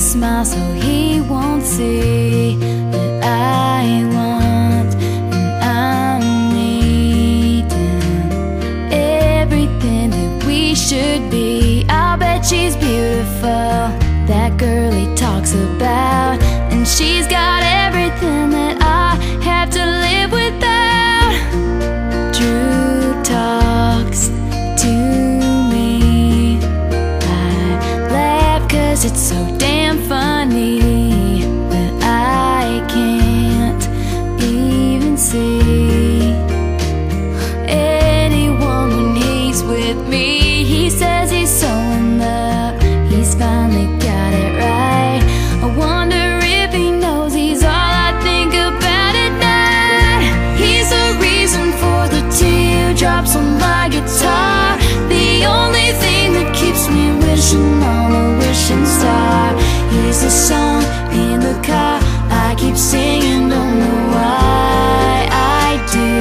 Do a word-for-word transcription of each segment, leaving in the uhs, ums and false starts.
smile so he won't see that I want and I'm needing everything that we should be. I'll bet she's beautiful, that girl he talks about, and she's got everything that I have to live without. Drew talks to me, I laugh cause it's so damn funny, but I can't even see anyone when he's with me. He says he's so in love, he's finally got it right. I wonder if he knows he's all I think about at night. He's the reason for the teardrops on my guitar, the only thing that keeps me wishing on a wishing star. He's the song in the car I keep singing, don't know why I do.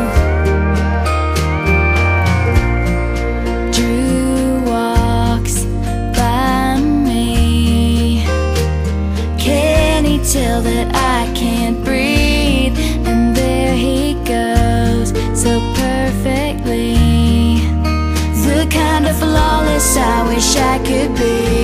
Drew walks by me, can he tell that I can't breathe? And there he goes, so perfectly, the kind of flawless I wish I could be.